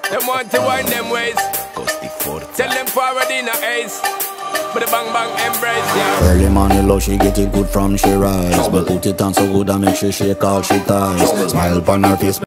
Them want to wind them ways. Tell them forward in a ace. But the bang bang embrace, yeah. Early morning love, she get it good from she rise. But put it on so good I make she shake all she ties. Smile upon her face.